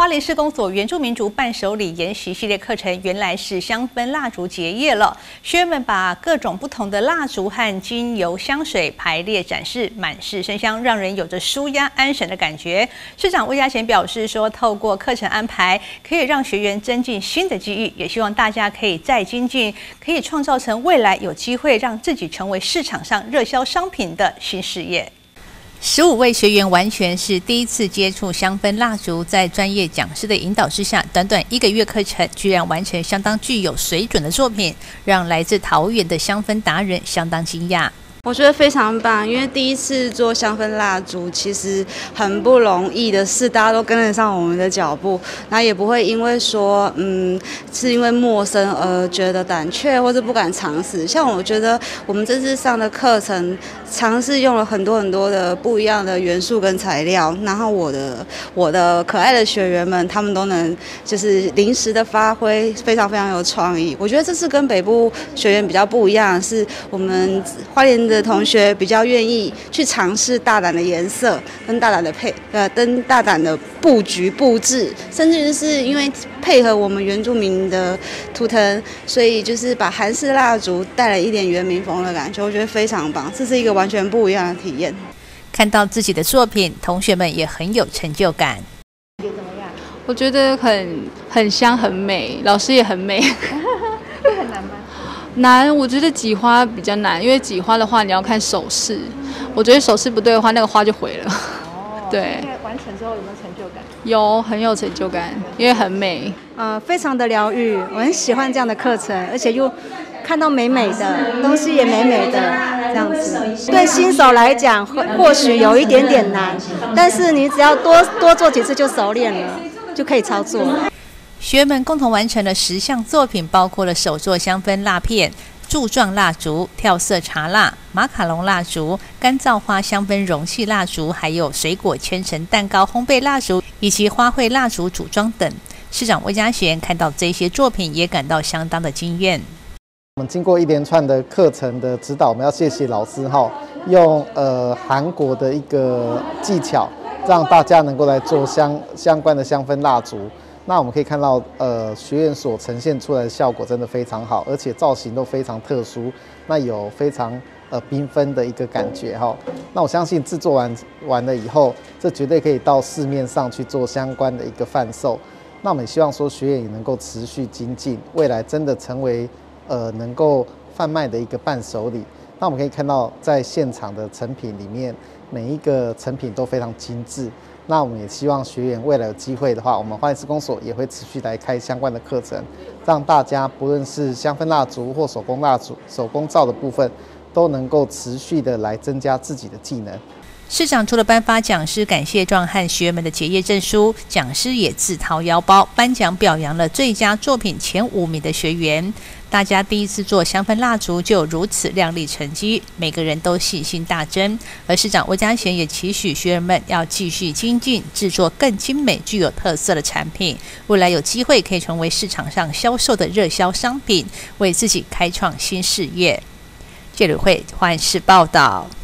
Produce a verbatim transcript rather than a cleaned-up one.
花莲市公所原住民族伴手礼研习系列课程，原来是香氛蜡烛结业了。学员们把各种不同的蜡烛和精油香水排列展示，满室生香，让人有着舒压安神的感觉。市长魏家贤表示说，透过课程安排，可以让学员增进新的技艺，也希望大家可以再精进，可以创造成未来有机会让自己成为市场上热销商品的新事业。十五位学员完全是第一次接触香氛蜡烛，在专业讲师的引导之下，短短一个月课程，居然完成相当具有水准的作品，让来自桃园的香氛达人相当惊讶。 我觉得非常棒，因为第一次做香氛蜡烛其实很不容易的事，大家都跟得上我们的脚步，然后也不会因为说嗯是因为陌生而觉得胆怯或者不敢尝试。像我觉得我们这次上的课程，尝试用了很多很多的不一样的元素跟材料，然后我的我的可爱的学员们，他们都能就是临时的发挥，非常非常有创意。我觉得这次跟北部学员比较不一样，是我们花莲的同学比较愿意去尝试大胆的颜色，跟大胆的配呃，跟大胆的布局布置，甚至是因为配合我们原住民的图腾，所以就是把韩式蜡烛带了一点原民风的感觉，我觉得非常棒，这是一个完全不一样的体验。 看到自己的作品，同学们也很有成就感。 你觉得怎么样？ 我觉得很很香很美，老师也很美。 会很难吗？ 难，我觉得挤花比较难，因为挤花的话你要看手势，我觉得手势不对的话，那个花就毁了。 哦， 对。 现在完成之后有没有成就感？ 有，很有成就感，因为很美。 呃，非常的疗愈，我很喜欢这样的课程，而且又看到美美的东西，也美美的这样子。对新手来讲，或许有一点点难，但是你只要多多做几次就熟练了，就可以操作了。 学员们共同完成了十项作品，包括了手作香氛蜡片、柱状蜡烛、跳色茶蜡、马卡龙蜡烛、干燥花香氛容器蜡烛，还有水果千层蛋糕烘焙蜡烛以及花卉蜡烛组装等。市长魏家贤看到这些作品，也感到相当的惊艳。 我们经过一连串的课程的指导，我们要谢谢老师哈，用呃韩国的一个技巧，让大家能够来做相相关的香氛蜡烛。那我们可以看到，呃，学员所呈现出来的效果真的非常好，而且造型都非常特殊，那有非常呃缤纷的一个感觉哈。那我相信制作完完了以后，这绝对可以到市面上去做相关的一个贩售。那我们也希望说学员也能够持续精进，未来真的成为呃能够贩卖的一个伴手礼。那我们可以看到，在现场的成品里面，每一个成品都非常精致。那我们也希望学员未来有机会的话，我们花莲市公所也会持续来开相关的课程，让大家不论是香氛蜡烛或手工蜡烛、手工皂的部分，都能够持续的来增加自己的技能。 市长除了颁发讲师感谢状和学员们的结业证书，讲师也自掏腰包颁奖表扬了最佳作品前五名的学员。大家第一次做香氛蜡烛就有如此亮丽成绩，每个人都信心大增。而市长魏家贤也期许学员们要继续精进，制作更精美、具有特色的产品，未来有机会可以成为市场上销售的热销商品，为自己开创新事业。谢吕慧，花莲市报道。